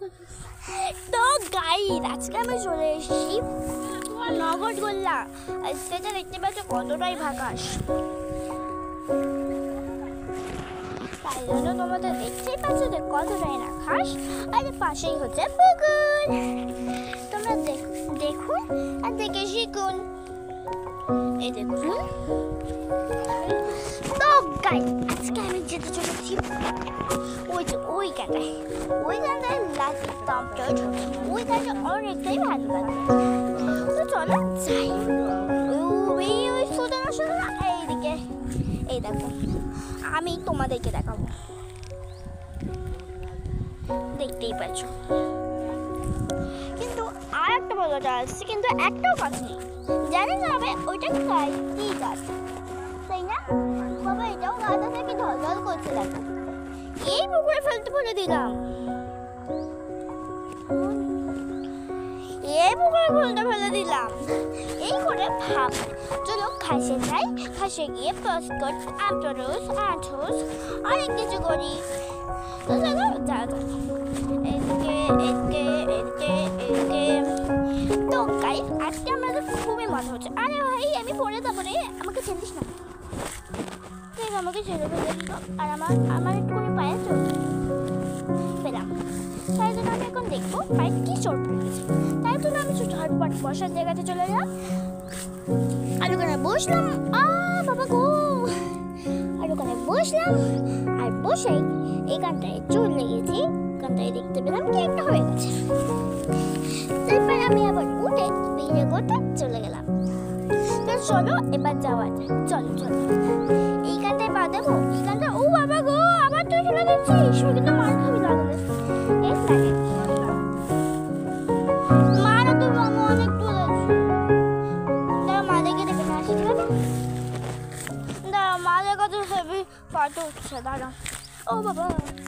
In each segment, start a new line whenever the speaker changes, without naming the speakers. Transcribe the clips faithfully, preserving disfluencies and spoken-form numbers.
তো গাইস আজকে আমি চলে এসেছি নগরগোল্লা। আজকে দেখতে পাচ্ছ কতটাই ভাকাস, তাই জন্য তোমাদের দেখতেই পাচ্ছ যে কতটাই না খাস। আর পাশেই হচ্ছে পুকুর, তোমরা দেখুন আর দেখে শিখুন। এই দেখুন তো গাইস আজকে আমি যেতে চলেছি ওই যে ওই গানটায় ওই গানটায় লাস্ট টপটার ওই গানটা অনেকটাই ভালো লাগে। তো চলো যাই। ওই ওই সোদানা সোদানা এইদিকে এই দেখো আমি তোমাদেরকে দেখাবো, দেখতেই পাচ্ছ। কিন্তু আর একটা বলাটা আসছে, কিন্তু একটাও গাছ নেই। জানি না হবে ওইটা গাছ কি গাছ, তাই না বাবা? এটাও গাছ আছে, কি ঢলঢল করছে দেখো। এই পুকুরে ফেলতে বলে দিলাম, এই পুকুরে ফেলতে ফেলে দিলাম এই করে ভাব। চলো খাসে যাই, খাসে গিয়ে পস্কট আন্টরোস আঁঠোস অনেক কিছু করি। তো চলো যা যা এদিকে এদিকে এদিকে এদিকে। তো গাইস আজকে আমাদের খুবই মজা হচ্ছে। আরে ভাই আমি পড়ে যাবো রে, আমাকে চিনিস না, ঠিক আমাকে ছেড়ে ফেলে দিল। আর আমার আমার একটুখানি পায়ে চোট পেলাম, তাই জন্য আমি এখন দেখবো পায়ে কি চোট পেয়েছে। তাই জন্য আমি ঝটপট বসার জায়গাতে চলে গেলাম আর ওখানে বসলাম। আ বাবা গো, আর ওখানে বসলাম আর বসেই এই গানটায় চোট লেগেছে। গানটায় দেখতে পেলাম কি একটা হয়ে গেছে। তারপর আমি আবার উঠে বেরিয়ে করতে চলে গেলাম। তো চলো এবার যাওয়া যাক, চলো চলো। এই গানটায় পা দেবো, এই গানটা ও বাবা গো আবার তুই ফেলে দিচ্ছিস, কিন্তু মার খাবি লাগলে। এই লাগে মারও তো আমি অনেক তুলেছি। দাঁড়া মা দেখে দেখে না আসি, ঠিক আছে? দাঁড়া মা দেখে তো হেভি পাটা উঠছে, দাঁড়া। ও বাবা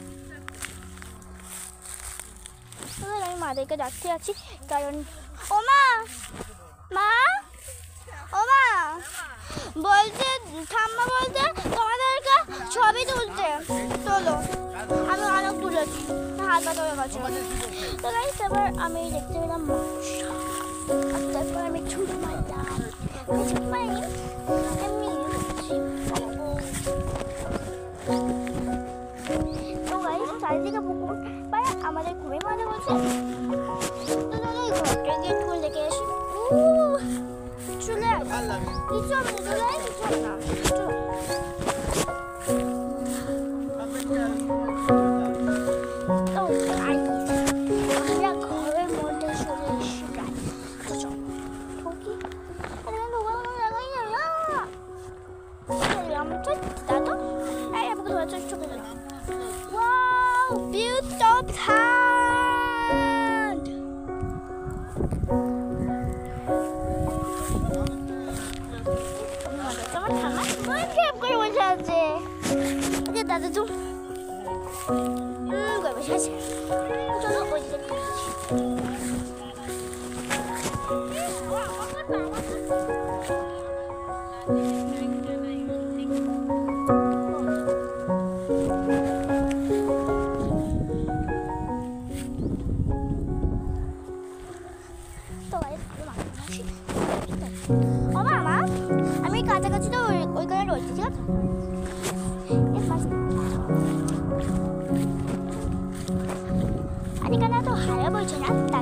আমি মাদেরকে ডাকতে আছি, কারণ ও মা মা ও মা বলছে ঠাম্মা বলছে তোমাদেরকে ছবি তুলতে, চলো। আমি অনেক তুলেছি, হাত হাত হয়ে গেছে। তো গাইস এবার আমি দেখতে পেলাম মাছ, আর তারপর আমি ছুট মারলাম, ছুট মারি এমনি। তো গাইস চারিদিকে পুকুর, মানে আমাদের খুবই মজা হচ্ছে। তো চলো ওই ঘরটা গিয়ে একটু দেখে আসি। চলে কিছু হবে না, চলে কিছু হবে না, চলো। তো আমরা ঘরের মধ্যে চলে এসেছি প্রায়। তো চলো ঢুকি, লাগাই আমার তো দাদা এই আমাকে ধরে চোখ চোখে দিলাম। Wow beautiful. দাদা তো বসে আছে, চলো ওই দিকে। ও মামা আমি কাছাকাছি তো ওইখানে রয়েছি, ঠিক আছে? আর এখানে তো হারা বলছে না।